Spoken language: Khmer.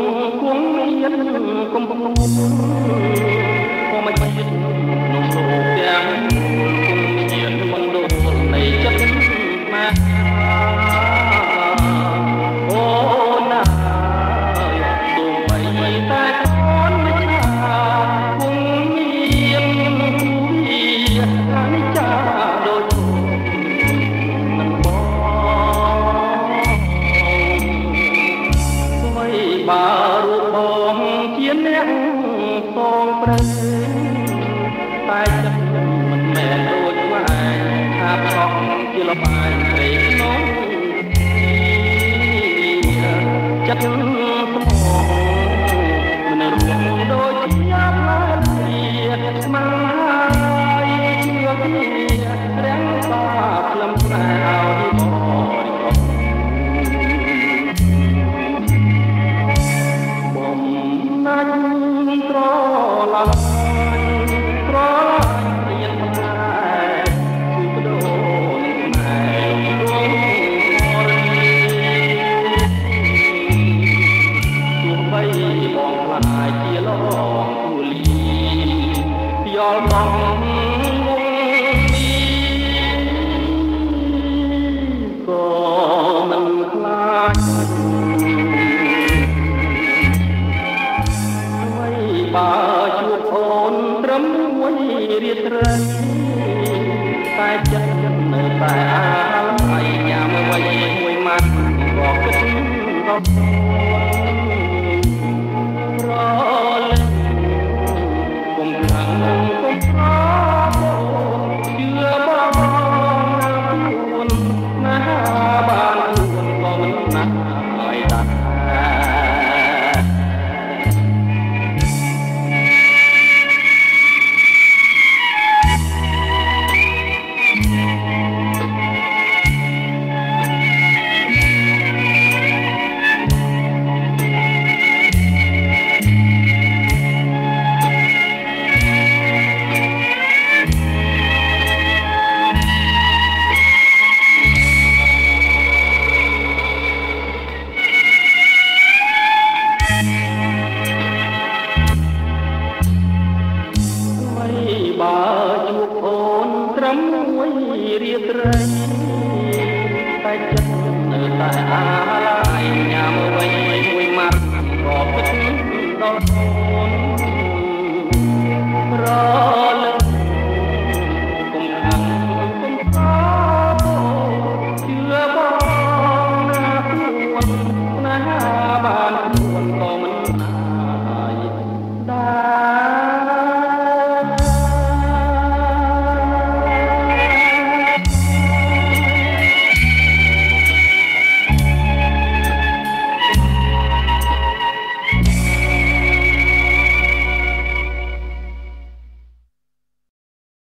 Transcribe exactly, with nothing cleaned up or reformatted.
គង់មានកំពុងក៏មិនជាតិក្នុងលោកទាំងគង់មានមណ្ឌលនៃចិត្តមកអូណាសូមបីតែកូនមិនថាគង់មានវិអនិច្ចាដូចនឹងបងស្វ័យបារូបបងជាអ្នកសងព្រៃតែចិត្តមិនមែនដូចស្វាយថាខំជាលបាយព្រៃក្នុងចិត្តស្មោះមិនរួមដូចជាឡានស្មាយជឿគ្នារាំងបាក្លឹមស្នេហ៍ឲ្យបរិបទបំណាច់ត្រឡាញ់ត្រឡាញ់រៀនផ្លែគឺបដូរផ្នែកលងរនីទោះបីបងខ្លាចជាឡងទូលីយល់បងងងមីក៏មិនខ្លាចបើជួបអូនត្រឹមមួយរាត្រីតែចិត្តនៅតែអាល័យយ៉ាមអ្វីមួយម៉ាត់ក៏គិតដល់រលែងគុំខាងគុំខោជឿបងណាពួនណាបានពួនក៏មិនណាស់ឲ្យដាច់បើជួបអូនត្រឹមមួយរាត្រីតែចិត្តនៅតែអាល័យញ៉ាំអ្វីមួយម៉ាត់ក៏គិតដល់